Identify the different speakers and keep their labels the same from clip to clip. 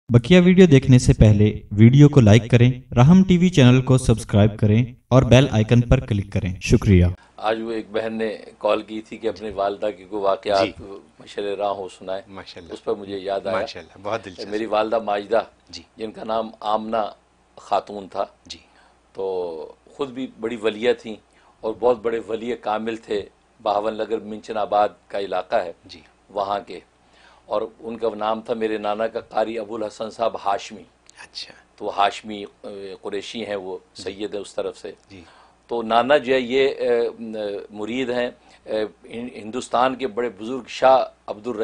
Speaker 1: बकिया video देखने से पहले वीडियो को लाइक करें, राहम टीवी चैनल को सब्सक्राइब करें और बेल आइकन पर क्लिक करें। शुक्रिया।
Speaker 2: आज वो एक बहन ने कॉल की थी कि अपनी वालदा की कोई वाक़यात मशल राह हो सुनाए।
Speaker 3: माशाल्लाह,
Speaker 2: उस पर मुझे याद आया
Speaker 3: माशाल्लाह, बहुत दिलचस्प।
Speaker 2: मेरी वालदा माजिदा
Speaker 3: जी
Speaker 2: जिनका नाम आमना खातून था,
Speaker 3: जी
Speaker 2: तो ख़ुद भी बड़ी वलिया थी और बहुत बड़े वली कामिल थे। बहावन नगर मिंचनाबाद का इलाका है
Speaker 3: जी
Speaker 2: वहाँ के, और उनका नाम था मेरे नाना का कारी अबुल हसन साहब हाशमी।
Speaker 3: अच्छा
Speaker 2: तो हाशमी कुरैशी हैं, वो सैयद है उस तरफ से।
Speaker 3: जी
Speaker 2: तो नाना जो है ये मुरीद हैं हिंदुस्तान के बड़े बुज़ुर्ग शाह अब्दुल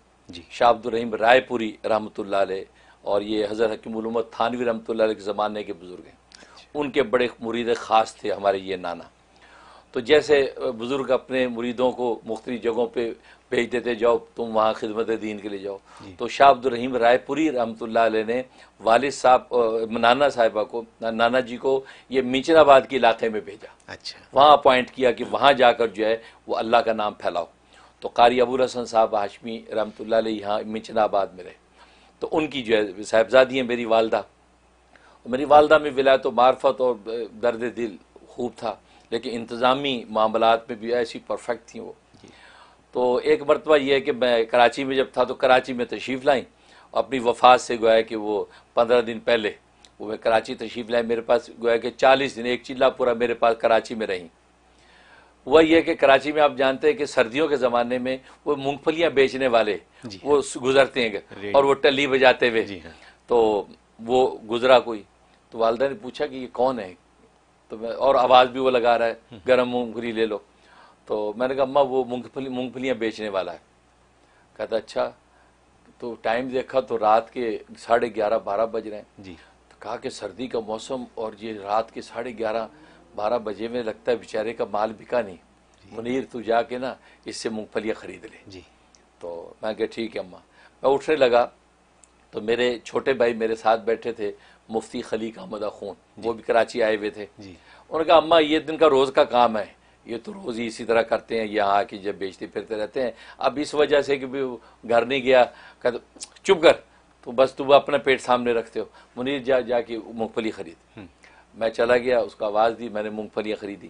Speaker 2: रहीम रायपुरी रहमतुल्लाह अलैह, और ये हज़रत हकीम उल उम्मत थानवी रहमतुल्लाह अलैह के ज़माने के बुज़ुर्ग हैं। उनके बड़े मुरीद ख़ास थे हमारे ये नाना। तो जैसे बुज़ुर्ग अपने मुरीदों को मुख्तलिफ़ जगहों पे भेज देते, जाओ तुम वहाँ खिदमत दीन के लिए जाओ, तो शाह अब्दुल रहीम रायपुरी रहमतुल्लाह अलैह ने वालिद साहब नाना साहिबा को, नाना जी को ये मिंचनाबाद के इलाके में भेजा।
Speaker 3: अच्छा
Speaker 2: वहाँ अपॉइंट किया कि वहाँ जाकर जो है वो अल्लाह का नाम फैलाओ। तो कारी अबुल हसन साहब हाशमी रहमतुल्लाह अलैह यहाँ मिंचनाबाद में रहे। तो उनकी जो है साहिबजादी हैं मेरी वालदा। मेरी वालदा में विलायत व मार्फत और दर्द दिल खूब था, लेकिन इंतज़ामी मामलात में भी ऐसी परफेक्ट थी वो। तो एक मरतबा ये है कि मैं कराची में जब था तो कराची में तशरीफ़ लाई, अपनी वफ़ात से गोया कि वो 15 दिन पहले वो मैं कराची तशरीफ़ लाई। मेरे पास गोया कि 40 दिन, एक चिल्ला पूरा मेरे पास कराची में रही। हुआ ये कि कराची में आप जानते हैं कि सर्दियों के ज़माने में वो मूंगफलियाँ बेचने वाले वो गुज़रते हैं और वो टली बजाते हुए। तो वो गुज़रा कोई, तो वालदा ने पूछा कि ये कौन है, तो मैं, और आवाज़ भी वो लगा रहा है, गरम मूंगफली ले लो। तो मैंने कहा अम्मा वो मूंगफलियाँ बेचने वाला है। कहता अच्छा। तो टाइम देखा तो रात के 11:30-12 बज रहे हैं। तो कहा कि सर्दी का मौसम और ये रात के 11:30-12 बजे में लगता है बेचारे का माल बिका नहीं। मुनीर तू जाके ना इससे मूंगफलियाँ ख़रीद ले। तो मैं कहा ठीक है अम्मा। मैं उठने लगा तो मेरे छोटे भाई मेरे साथ बैठे थे, मुफ्ती खलीक अहमद अखून, वो भी कराची आए हुए थे। उन्होंने कहा अम्मा ये दिन का रोज़ का काम है, ये तो रोज़ ही इसी तरह करते हैं, यहाँ आके जब बेचते फिरते रहते हैं। अब इस वजह से कि भी घर नहीं गया, कहते चुप कर, तो बस तू अपना पेट सामने रखते हो, मुनीर जाके मूँगफली ख़रीद। मैं चला गया, उसको आवाज़ दी, मैंने मूँगफलियाँ ख़रीदी।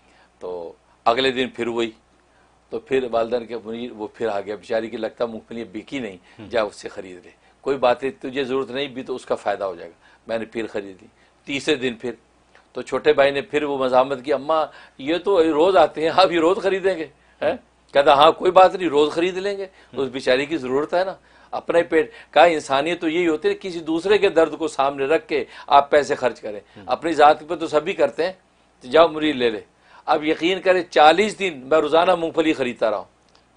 Speaker 2: तो अगले दिन फिर वही, तो फिर वालदा के मुनीर वो फिर आ गया, बेचारी की लगता मूँगफलियाँ बिकी नहीं, जा उससे ख़रीद ले, कोई बात नहीं, तुझे ज़रूरत नहीं भी तो उसका फ़ायदा हो जाएगा। मैंने फिर ख़रीदी। तीसरे दिन फिर तो छोटे भाई ने फिर वो मज़ामत की, अम्मा ये तो रोज़ आते हैं, आप ये रोज़ ख़रीदेंगे हैं? कहता हाँ कोई बात नहीं, रोज़ ख़रीद लेंगे, उस बेचारी की ज़रूरत है ना, अपने पेट का। इंसानियत तो यही होती है, किसी दूसरे के दर्द को सामने रख के आप पैसे खर्च करें, अपनी ज़ात पर तो सभी करते हैं। तो जाओ मुरीद ले ले। अब यकीन करें 40 दिन मैं रोज़ाना मूँगफली ख़रीदता रहा हूँ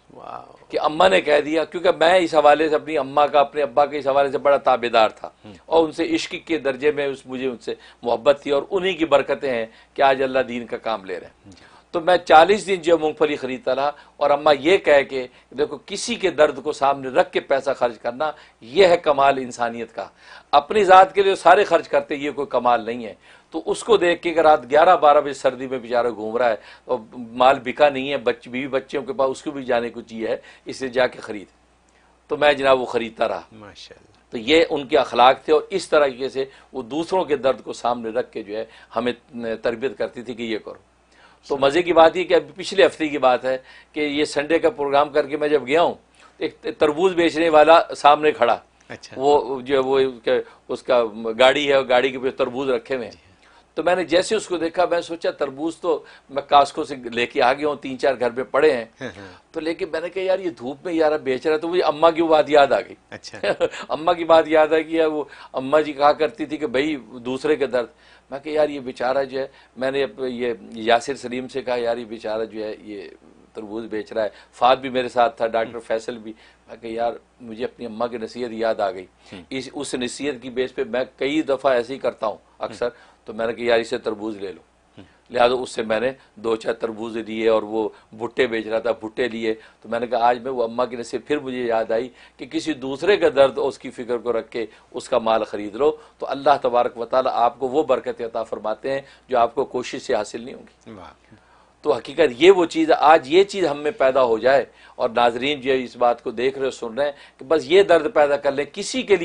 Speaker 2: कि अम्मा ने कह दिया, क्योंकि मैं इस हवाले से अपनी अम्मा का, अपने अब्बा के इस हवाले से बड़ा ताबेदार था और उनसे इश्क के दर्जे में मुझे उनसे मोहब्बत थी, और उन्हीं की बरकतें हैं कि आज अल्लाह दीन का काम ले रहे हैं। तो मैं 40 दिन जो मूंगफली ख़रीदता रहा, और अम्मा ये कह के देखो किसी के दर्द को सामने रख के पैसा खर्च करना, यह है कमाल इंसानियत का। अपनी ज़ात के लिए सारे खर्च करते, ये कोई कमाल नहीं है। तो उसको देख के कि रात 11-12 बजे सर्दी में बेचारा घूम रहा है और माल बिका नहीं है, बीवी बच्चों के पास, उसको भी जाने को चाहिए है, इसलिए जाके ख़रीद। तो मैं जनाब वो ख़रीदता रहा माशाअल्लाह। तो ये उनके अखलाक थे, और इस तरीके से वो दूसरों के दर्द को सामने रख के जो है हमें तरबियत करती थी कि ये करो। तो मज़े की बात ये कि अभी पिछले हफ्ते की बात है कि ये संडे का प्रोग्राम करके मैं जब गया हूँ, एक तरबूज बेचने वाला सामने खड़ा। अच्छा। वो जो वो उसका गाड़ी है, गाड़ी के पे तरबूज रखे हुए हैं। तो मैंने जैसे उसको देखा, मैं सोचा तरबूज तो मैं कास्को से लेके आ गया हूँ, 3-4 घर में पड़े हैं। तो लेके मैंने कहा यार ये धूप में यार बेच रहा है, तो मुझे अम्मा की बात याद आ गई। अच्छा। अम्मा की बात याद आ गई, यार वो अम्मा जी कहा करती थी कि भाई दूसरे के दर्द। मैं कहा यार ये बेचारा जो है, मैंने ये यासिर सलीम से कहा यार ये बेचारा जो है ये तरबूज बेच रहा है। फाद भी मेरे साथ था, डॉक्टर फैसल भी। मैं कहा यार मुझे अपनी अम्मा की नसीहत याद आ गई। उस नसीहत की बेस पे मैं कई दफ़ा ऐसे ही करता हूँ अक्सर। तो मैंने कहा यार इसे तरबूज ले लो, लिहाजा उससे मैंने 2-4 तरबूज लिए, और वो भुट्टे बेच रहा था, भुट्टे लिए। तो मैंने कहा आज मैं वो अम्मा की नसीहत फिर मुझे याद आई कि किसी दूसरे का दर्द और उसकी फ़िक्र को रख के उसका माल ख़रीद लो, तो अल्लाह तबारक व तआला आपको वो बरकत अता फरमाते हैं जो आपको कोशिश से हासिल नहीं होगी। तो हकीकत ये वो चीज़, आज ये चीज़ हम में पैदा हो जाए, और नाजरीन जो है इस बात को देख रहे हो, सुन रहे हैं कि बस ये दर्द पैदा कर लें किसी के लिए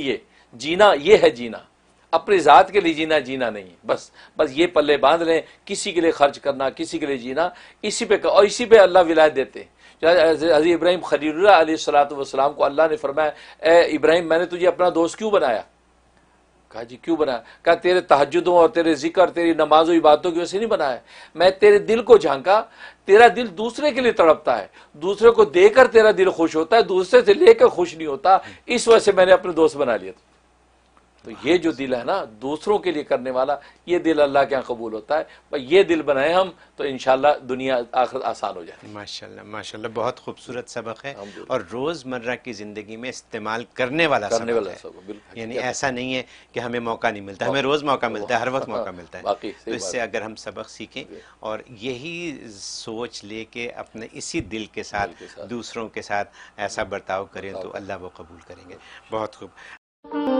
Speaker 2: جینا یہ ہے جینا، اپنی ذات کے لیے جینا جینا نہیں ہے، بس یہ پلے باندھ لیں، کسی کے لیے خرچ کرنا، کسی کے لیے جینا، اسی پہ اور اسی پہ اللہ ولایت دیتے ہیں۔ حضرت ابراہیم خلیل اللہ علیہ الصلوۃ والسلام کو اللہ نے فرمایا اے ابراہیم میں نے تجھے اپنا دوست کیوں بنایا؟ کہا جی کیوں بنایا؟ کہا تیرے تہجدوں اور تیرے ذکر، تیری نماز و عبادتوں کی وجہ سے نہیں بنایا، میں تیرے دل کو جھانکا، تیرا دل دوسرے کے لیے تڑپتا ہے، دوسرے کو دے کر تیرا دل خوش ہوتا ہے، دوسرے سے لے کر خوش نہیں ہوتا، اس وجہ سے میں نے اپنے دوست بنا لیا۔ تو یہ جو دل ہے نا دوسروں کے لیے کرنے والا، یہ دل اللہ کے یہاں قبول ہوتا ہے۔ یہ دل بنائے ہم تو انشاءاللہ دنیا آخرت آسان ہو جائے۔
Speaker 3: ماشاءاللہ ماشاءاللہ، بہت خوبصورت سبق ہے اور روزمرہ کی زندگی میں استعمال کرنے والا سبق ہے، یعنی ایسا نہیں ہے کہ ہمیں موقع نہیں ملتا، ہمیں روز موقع ملتا ہے، ہر وقت موقع ملتا ہے۔ تو اس سے اگر ہم سبق سیکھیں اور یہی سوچ لے کے اپنے اسی دل کے ساتھ دوسروں کے ساتھ ایسا برتاؤ کریں تو اللہ وہ قبول کریں گے۔ بہت خوب۔